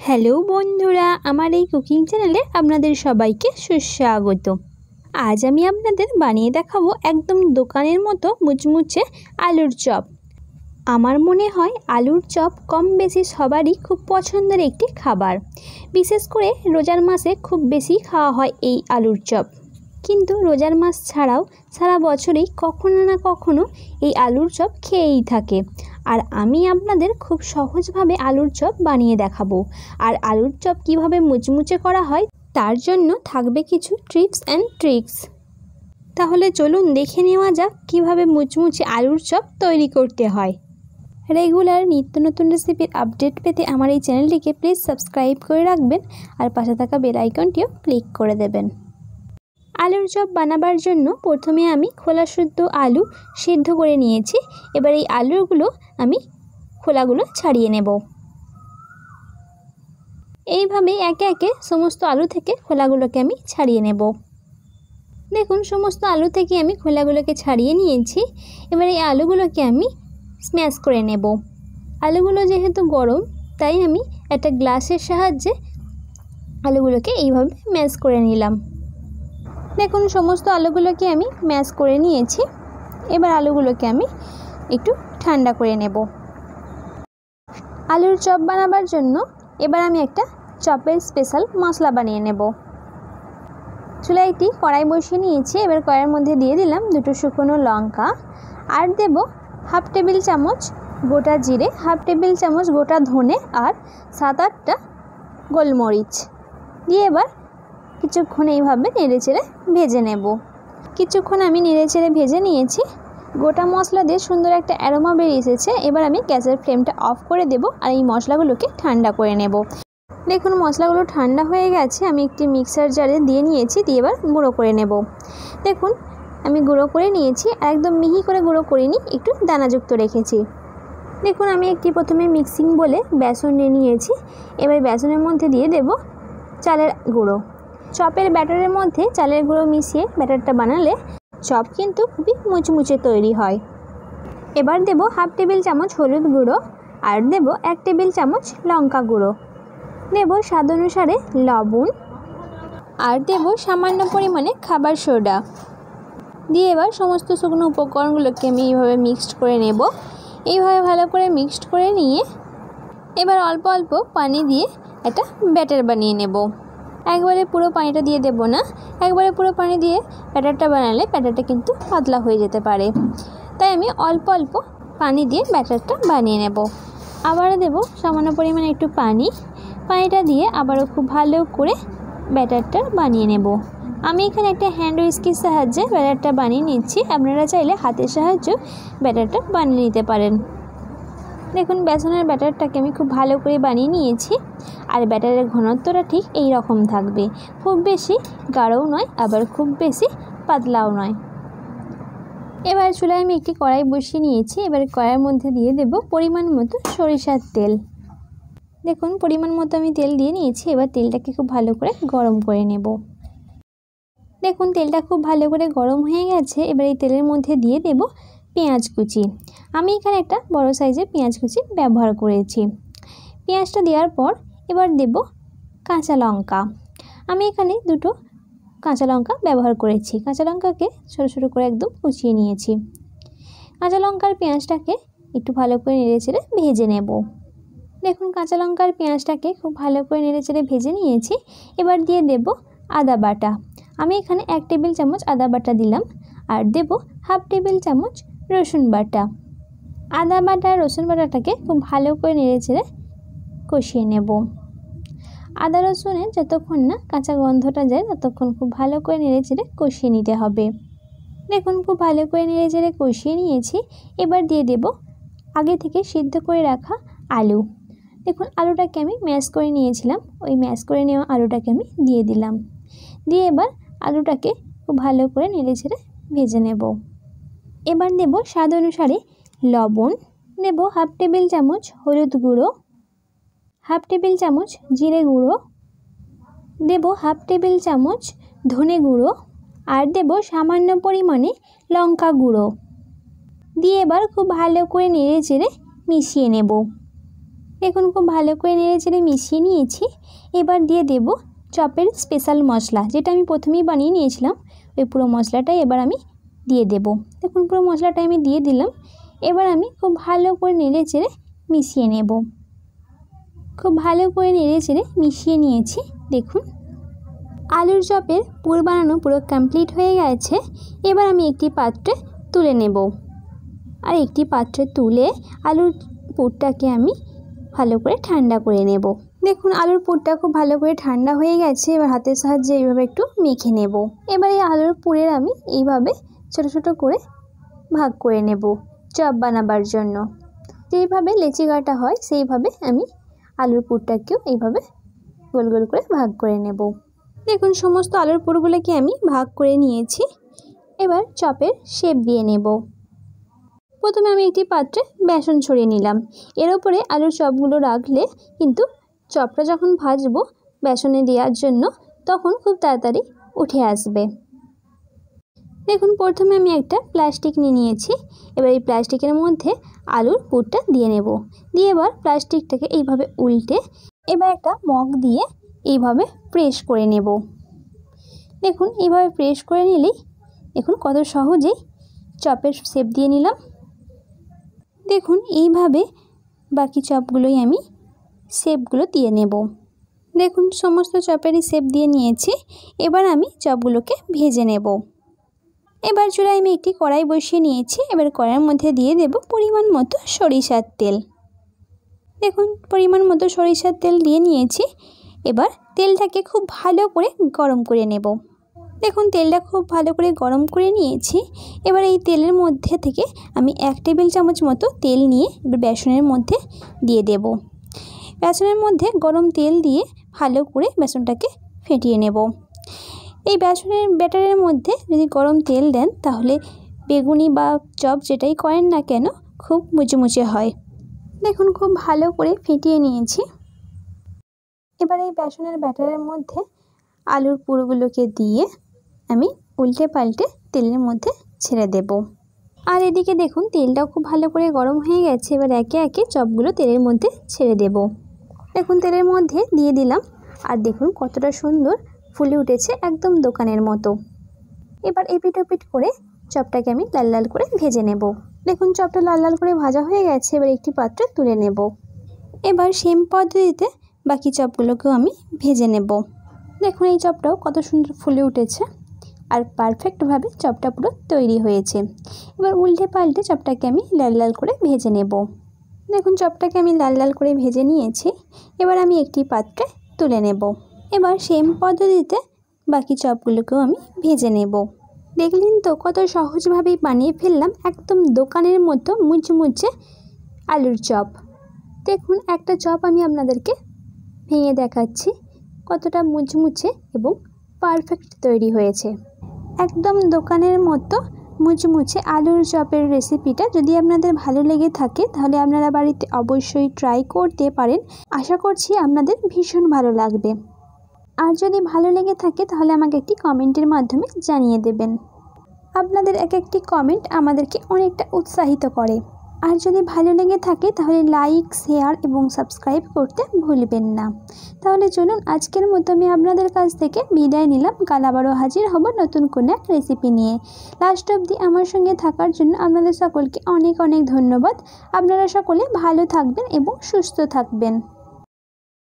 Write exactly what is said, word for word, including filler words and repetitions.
Hello বন্ধুরা, আমার এই কুকিং চ্যানেলে আপনাদের সবাইকে সুস্বাগত। আজ আমি আপনাদের বানিয়ে দেখাবো একদম দোকানের মতো মুচমুচে আলুর চপ। আমার মনে হয় আলুর চপ কম বেশি সবারই খুব পছন্দের একটি খাবার। বিশেষ করে রোজার মাসে খুব বেশি খাওয়া হয় এই আলুর চপ। কিন্তু রোজার মাস ছাড়াও সারা বছরেই কখনো না কখনো এই আলুর চপ খেয়েই থাকে। আর আমি আপনাদের খুব সহজভাবে আলুর চপ বানিয়ে দেখাবো। আর আলুর চপ কিভাবে মুচমুচে করা হয় তার জন্য থাকবে কিছু টিপস অ্যান্ড ট্রিক্স। তাহলে চলুন দেখে নেওয়া যাক কিভাবে মুচমুচে আলুর চপ তৈরি করতে হয়। রেগুলার নিত্য নতুন রেসিপির আপডেট পেতে আমার এই চ্যানেলটিকে প্লিজ সাবস্ক্রাইব করে রাখবেন আর পাশে থাকা বেল আইকনটিও ক্লিক করে দেবেন। আলুর চপ বানাবার জন্য প্রথমে আমি খোলা শুদ্ধ আলু সিদ্ধ করে নিয়েছি। এবার এই আলুগুলো আমি খোলাগুলো ছাড়িয়ে নেব। এইভাবে একে একে সমস্ত আলু থেকে খোলাগুলোকে আমি ছাড়িয়ে নেব। দেখুন, সমস্ত আলু থেকে আমি খোলাগুলোকে ছাড়িয়ে নিয়েছি। এবার এই আলুগুলোকে আমি স্ম্যাশ করে নেব। আলুগুলো যেহেতু গরম তাই আমি একটা গ্লাসের সাহায্যে আলুগুলোকে এইভাবে ম্যাশ করে নিলাম। দেখুন, সমস্ত আলুগুলোকে আমি ম্যাশ করে নিয়েছি। এবার আলুগুলোকে আমি একটু ঠান্ডা করে নেব। আলুর চপ বানাবার জন্য এবার আমি একটা চপের স্পেশাল মশলা বানিয়ে নেব। চুলায় একটি কড়াই বসিয়ে নিয়েছি। এবার কড়াইয়ের মধ্যে দিয়ে দিলাম দুটো শুকনো লঙ্কা, আর দেব হাফ টেবিল চামচ গোটা জিরে, হাফ টেবিল চামচ গোটা ধনে, আর সাত আটটা গোলমরিচ দিয়ে এবার কিছুক্ষণ এইভাবে নেড়েচেড়ে ভেজে নেব। কিছুক্ষণ আমি নেড়েচেড়ে ভেজে নিয়েছি। গোটা মশলা দিয়ে সুন্দর একটা অ্যারোমা বেরিয়ে এসেছে। এবার আমি গ্যাসের ফ্লেমটা অফ করে দেব আর এই মশলাগুলোকে ঠান্ডা করে নেব। দেখুন, মশলাগুলো ঠান্ডা হয়ে গেছে। আমি একটি মিক্সার জারে দিয়ে নিয়েছি, দিয়ে এবার গুঁড়ো করে নেব। দেখুন, আমি গুঁড়ো করে নিয়েছি। একদম মিহি করে গুঁড়ো করিনি, একটু দানাযুক্ত রেখেছি। দেখুন, আমি একটি প্রথমে মিক্সিং বলে বেসন নিয়ে নিয়েছি। এবার বেসনের মধ্যে দিয়ে দেব চালের গুঁড়ো। চপের ব্যাটারের মধ্যে চালের গুঁড়ো মিশিয়ে ব্যাটারটা বানালে চপ কিন্তু খুবই মুচমুচে তৈরি হয়। এবার দেব হাফ টেবিল চামচ হলুদ গুঁড়ো, আর দেব এক টেবিল চামচ লঙ্কা গুঁড়ো, দেব স্বাদ অনুসারে লবণ, আর দেব সামান্য পরিমাণে খাবার সোডা দিয়ে এবার সমস্ত শুকনো উপকরণগুলোকে আমি এইভাবে মিক্সড করে নেব। এইভাবে ভালো করে মিক্সড করে নিয়ে এবার অল্প অল্প পানি দিয়ে একটা ব্যাটার বানিয়ে নেব। একবারে পুরো পানিটা দিয়ে দেব না। একবারে পুরো পানি দিয়ে ব্যাটারটা বানালে ব্যাটারটা কিন্তু পাতলা হয়ে যেতে পারে। তাই আমি অল্প অল্প পানি দিয়ে ব্যাটারটা বানিয়ে নেব। আবারও দেব সামান্য পরিমাণে একটু পানি। পানিটা দিয়ে আবারও খুব ভালো করে ব্যাটারটা বানিয়ে নেব। আমি এখানে একটা হ্যান্ড হুইস্কের সাহায্যে ব্যাটারটা বানিয়ে নিচ্ছি। আপনারা চাইলে হাতের সাহায্যে ব্যাটারটা বানিয়ে নিতে পারেন। দেখুন, বেসনের ব্যাটারটাকে আমি খুব ভালো করে বানিয়ে নিয়েছি। আর ব্যাটারের ঘনত্বটা ঠিক এই রকম থাকবে, খুব বেশি গাঢ়ও নয়, আবার খুব বেশি পাতলাও নয়। এবার চুলায় আমি একটি কড়াই বসিয়ে নিয়েছি। এবার কড়াইয়ের মধ্যে দিয়ে দেব পরিমাণ মতো সরিষার তেল। দেখুন, পরিমাণ মতো আমি তেল দিয়ে নিয়েছি। এবার তেলটাকে খুব ভালো করে গরম করে নেব। দেখুন, তেলটা খুব ভালো করে গরম হয়ে গেছে। এবার এই তেলের মধ্যে দিয়ে দেব পেঁয়াজ কুচি। আমি এখানে একটা বড় সাইজের পেঁয়াজ কুচি ব্যবহার করেছি। পেঁয়াজটা দেওয়ার পর এবার দেব কাঁচা লঙ্কা। আমি এখানে দুটো কাঁচা লঙ্কা ব্যবহার করেছি। কাঁচা লঙ্কাকে ছোটো ছোটো করে একদম কুচিয়ে নিয়েছি। কাঁচা লঙ্কার পেঁয়াজটাকে একটু ভালো করে নেড়েচেড়ে ভেজে নেব। দেখুন, কাঁচা লঙ্কার পেঁয়াজটাকে খুব ভালো করে নেড়েচেড়ে ভেজে নিয়েছি। এবার দিয়ে দেব আদা বাটা। আমি এখানে এক টেবিল চামচ আদা বাটা দিলাম, আর দেব হাফ টেবিল চামচ রসুন বাটা। আদা বাটা রসুন বাটাটাকে খুব ভালো করে নেড়েচেড়ে কষিয়ে নেব। আদা রসুনের যতক্ষণ না কাঁচা গন্ধটা যায় ততক্ষণ খুব ভালো করে নেড়েচেড়ে কষিয়ে নিতে হবে। দেখুন, খুব ভালো করে নেড়েচেড়ে কষিয়ে নিয়েছি। এবার দিয়ে দেব আগে থেকে সিদ্ধ করে রাখা আলু। দেখুন, আলুটাকে আমি ম্যাশ করে নিয়েছিলাম। ওই ম্যাশ করে নেওয়া আলুটাকে আমি দিয়ে দিলাম। দিয়ে এবার আলুটাকে খুব ভালো করে নেড়েচেড়ে ভেজে নেব। এবার দেব স্বাদ অনুসারে লবণ, দেব হাফ টেবিল চামচ হলুদ গুঁড়ো, হাফ টেবিল চামচ জিরে গুঁড়ো, দেব হাফ টেবিল চামচ ধনে গুঁড়ো, আর দেব সামান্য পরিমাণে লঙ্কা গুঁড়ো দিয়ে এবার খুব ভালো করে নেড়েচেড়ে মিশিয়ে নেব। এখন খুব ভালো করে নেড়ে চেড়ে মিশিয়ে নিয়েছি। এবার দিয়ে দেব চপের স্পেশাল মশলা, যেটা আমি প্রথমেই বানিয়ে নিয়েছিলাম। ওই পুরো মশলাটাই এবার আমি দিয়ে দেব। দেখুন পুরো মশলাটা আমি দিয়ে দিলাম। এবার আমি খুব ভালো করে নেড়ে চেড়ে মিশিয়ে নেব। খুব ভালো করে নেড়ে চেড়ে মিশিয়ে নিয়েছি। দেখুন আলুর চপের পুর বানানো পুরো কমপ্লিট হয়ে গেছে। এবার আমি একটি পাত্রে তুলে নেব। আর একটি পাত্রে তুলে আলুর পুরটাকে আমি ভালো করে ঠান্ডা করে নেব। দেখুন আলুর পুরটা খুব ভালো করে ঠান্ডা হয়ে গেছে। এবার হাতের সাহায্যে এইভাবে একটু মেখে নেব। এবার এই আলুর পুরের আমি এইভাবে ছোট ছোট করে ভাগ করে নেব চপ বানাবার জন্য। যেইভাবে লেচি কাটা হয় সেইভাবে আমি আলুর পুরটাকেও এইভাবে গোল গোল করে ভাগ করে নেব। দেখুন সমস্ত আলুর পুরগুলোকে আমি ভাগ করে নিয়েছি। এবার চপের শেপ দিয়ে নেব। প্রথমে আমি একটি পাত্রে বেসন ছড়িয়ে নিলাম। এর উপরে আলুর চপগুলো রাখলে কিন্তু চপটা যখন ভাজবো বেসনে দেওয়ার জন্য তখন খুব তাড়াতাড়ি উঠে আসবে। দেখুন প্রথমে আমি একটা প্লাস্টিক নিয়ে নিয়েছি। এবার এই প্লাস্টিকের মধ্যে আলুর পুরটা দিয়ে নেব। দিয়ে এবার প্লাস্টিকটাকে এইভাবে উল্টে এবার একটা মগ দিয়ে এইভাবে প্রেস করে নেব। দেখুন এইভাবে প্রেস করে নিলেই দেখুন কত সহজেই চপের শেপ দিয়ে নিলাম। দেখুন এইভাবে বাকি চপগুলোই আমি শেপগুলো দিয়ে নেব। দেখুন সমস্ত চপেরই শেপ দিয়ে নিয়েছি। এবার আমি চপগুলোকে ভেজে নেব। এবার চুলায় আমি একটি কড়াই বসিয়ে নিয়েছি। এবার কড়াইয়ের মধ্যে দিয়ে দেব পরিমাণ মতো সরিষার তেল। দেখুন পরিমাণ মতো সরিষার তেল দিয়ে নিয়েছি। এবার তেলটাকে খুব ভালো করে গরম করে নেব। দেখুন তেলটা খুব ভালো করে গরম করে নিয়েছি। এবার এই তেলের মধ্যে থেকে আমি এক টেবিল চামচ মতো তেল নিয়ে এবার বেসনের মধ্যে দিয়ে দেব। বেসনের মধ্যে গরম তেল দিয়ে ভালো করে বেসনটাকে ফেটিয়ে নেব। এই বেসনের ব্যাটারের মধ্যে যদি গরম তেল দেন তাহলে বেগুনি বা চপ যেটাই করেন না কেন খুব মুচমুচে হয়। দেখুন খুব ভালো করে ফেটিয়ে নিয়েছি। এবার এই বেসনের ব্যাটারের মধ্যে আলুর পুরগুলোকে দিয়ে আমি উল্টে পাল্টে তেলের মধ্যে ছেড়ে দেব। আর এদিকে দেখুন তেলটাও খুব ভালো করে গরম হয়ে গেছে। এবার একে একে চপগুলো তেলের মধ্যে ছেড়ে দেব। দেখুন তেলের মধ্যে দিয়ে দিলাম। আর দেখুন কতটা সুন্দর ফুলে উঠেছে, একদম দোকানের মতো। এবার এপিট ওপিট করে চপটাকে আমি লাল লাল করে ভেজে নেব। দেখুন চপটা লাল লাল করে ভাজা হয়ে গেছে। এবার একটি পাত্রে তুলে নেব। এবার সেম পদ্ধতিতে বাকি চপগুলোকেও আমি ভেজে নেব। দেখুন এই চপটাও কত সুন্দর ফুলে উঠেছে আর পারফেক্টভাবে চপটা পুরো তৈরি হয়েছে। এবার উল্টে পাল্টে চপটাকে আমি লাল লাল করে ভেজে নেব। দেখুন চপটাকে আমি লাল লাল করে ভেজে নিয়েছি। এবার আমি একটি পাত্রে তুলে নেব। এবার সেম পদ্ধতিতে বাকি চপগুলোকেও আমি ভেজে নেব। দেখলেন তো কত সহজভাবেই বানিয়ে ফেললাম একদম দোকানের মতো মুচমুচে আলুর চপ। দেখুন একটা চপ আমি আপনাদেরকে ভেঙে দেখাচ্ছি কতটা মুচমুচে এবং পারফেক্ট তৈরি হয়েছে। একদম দোকানের মতো মুচমুচে আলুর চপের রেসিপিটা যদি আপনাদের ভালো লেগে থাকে তাহলে আপনারা বাড়িতে অবশ্যই ট্রাই করতে পারেন। আশা করছি আপনাদের ভীষণ ভালো লাগবে। আর যদি ভালো লেগে থাকে তাহলে আমাকে একটি কমেন্টের মাধ্যমে জানিয়ে দেবেন। আপনাদের এক একটি কমেন্ট আমাদেরকে অনেকটা উৎসাহিত করে। আর যদি ভালো লেগে থাকে তাহলে লাইক, শেয়ার এবং সাবস্ক্রাইব করতে ভুলবেন না। তাহলে চলুন আজকের মতো আমি আপনাদের কাছ থেকে বিদায় নিলাম। কাল আবারও হাজির হব নতুন কোনো এক রেসিপি নিয়ে। লাস্ট অবধি আমার সঙ্গে থাকার জন্য আপনাদের সকলকে অনেক অনেক ধন্যবাদ। আপনারা সকলে ভালো থাকবেন এবং সুস্থ থাকবেন।